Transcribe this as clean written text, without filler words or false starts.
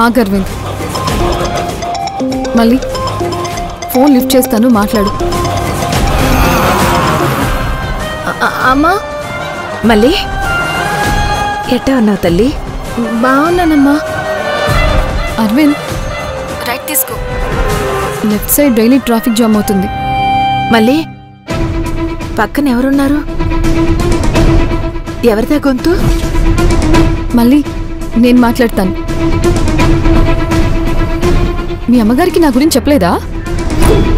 అరవింద్, మళ్ళీ phone lift చేస్తాను, మాట్లాడు. అమ్మా. మళ్ళీ ఎట్టా ఉన్నావు తల్లి? బాగున్నానమ్మా. అరవింద్, రైట్ తీసుకో. Left side daily traffic jam అవుతుంది. మళ్ళీ పక్కన ఎవరున్నారు? ఎవరిదా గొంతు? మళ్ళీ నేను మాట్లాడతాను. మీ అమ్మగారికి నా గురించి చెప్పలేదా?